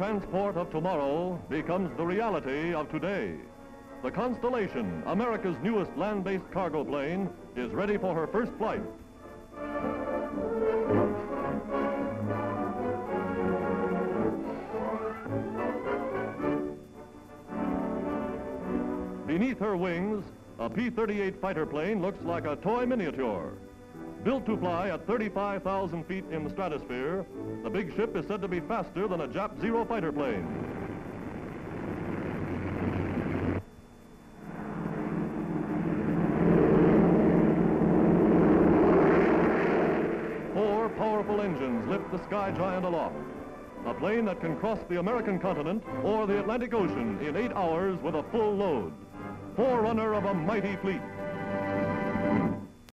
transport of tomorrow becomes the reality of today. The Constellation, America's newest land-based cargo plane, is ready for her first flight. Beneath her wings, a P-38 fighter plane looks like a toy miniature. Built to fly at 35,000 feet in the stratosphere, the big ship is said to be faster than a Jap Zero fighter plane. Four powerful engines lift the sky giant aloft. A plane that can cross the American continent or the Atlantic Ocean in 8 hours with a full load. Forerunner of a mighty fleet.